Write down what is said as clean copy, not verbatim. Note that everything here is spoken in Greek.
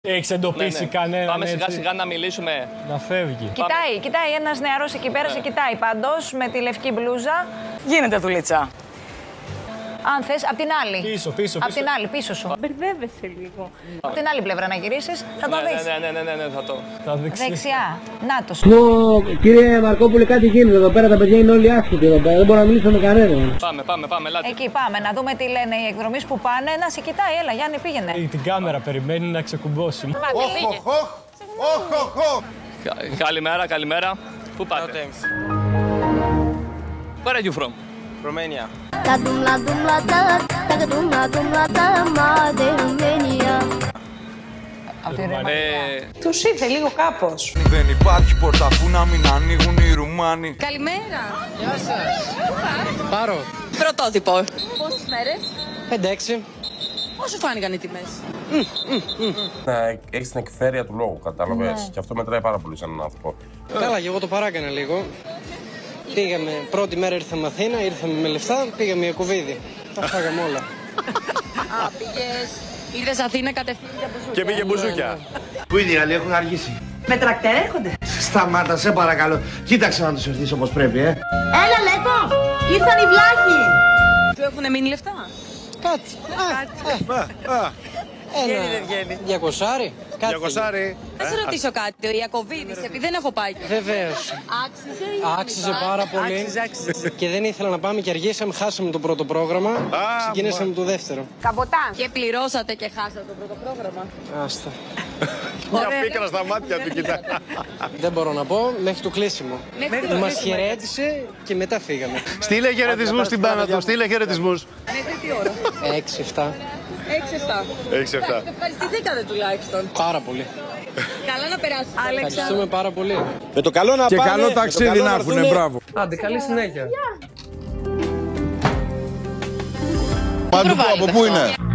Έχεις εντοπίσει κανέναν? Πάμε έτσι, σιγά σιγά να μιλήσουμε. να φεύγει. Κοιτάει ένας νεαρός εκεί πέρα, σε κοιτάει πάντως με τη λευκή μπλούζα. Γίνεται δουλίτσα. Αν θες, απ' την άλλη. Πίσω. Απ' την άλλη, πίσω σου. Μπερδεύεσαι λίγο. Απ' την άλλη πλευρά να γυρίσεις, θα το δεις. Ναι, θα το. Τα δεξιά. Δεξιά. Νάτος. Κύριε Μαρκόπουλε, κάτι γίνεται εδώ πέρα. Τα παιδιά είναι όλοι άσχετοι εδώ πέρα. Δεν μπορώ να μιλήσω με κανέναν. Πάμε, ελάτε. Εκεί πάμε, να δούμε τι λένε οι εκδρομείς που πάνε. Να σε κοιτάει, έλα Γιάννη, πήγαινε. Την κάμερα περιμένει να ξεκουμπώσει. Καλημέρα. Πού πάτε? Where are you from? Romania. Τους ήρθε λίγο κάπως. Δεν υπάρχει πόρτα που να μην ανοίγουν οι Ρουμάνοι. Καλημέρα. Γεια σας. Πάρω. Πρωτότυπο. Πόσες μέρες? 5-6. Πώς σου φάνηκαν οι τιμές? Να έχεις την εκφέρεια του λόγου, κατάλαβες. Και αυτό μετράει πάρα πολύ σαν έναν άνθρωπο. Καλά, και εγώ το παράκανα λίγο. Πήγαμε, πρώτη μέρα ήρθαμε Αθήνα, ήρθαμε με λεφτά, πήγαμε Ιακωβίδη. Τα φάγαμε όλα. Α, ήρθες Αθήνα κατευθείαν για μπουζούκια. Και πήγε μπουζούκια. Πού είναι οι άλλοι, έχουν αργήσει. Με τρακτέρ έρχονται. Σταμάτα, σε παρακαλώ. Κοίταξε να τους ευθύσεις όπως πρέπει, Έλα Λέκο, ήρθαν οι βλάχοι. Του έχουνε μείνει λεφτά? Κάτι. Βγαίνει. 200. Θα σε ρωτήσω κάτι, ο Ιακωβίδης, επειδή δεν έχω πάει. Βεβαίως. Άξιζε ή Άξιζε πάρα πολύ. Και δεν ήθελα να πάμε και αργήσαμε, χάσαμε το πρώτο πρόγραμμα. Ξεκινήσαμε το δεύτερο. Καμποτά. Και πληρώσατε και χάσατε το πρώτο πρόγραμμα. Άστα. Μια πίκρα στα μάτια του, κοιτά. Δεν μπορώ να πω, μέχρι το κλείσιμο. Μας χαιρέτησε και μετά φύγαμε. Στείλε χαιρετισμούς στην πάνω του, στείλε χαιρετισμούς. Μέχρι τι ώρα? 6-7. 6-7. Ευχαριστηθήκατε τουλάχιστον. Πάρα πολύ. Καλά να περάσετε. Ευχαριστούμε πάρα πολύ. Με το καλό να Και πάνε, καλό ταξίδι να έχουνε, μπράβο. Άντε, καλή συνέχεια. Παντού, από πού είναι?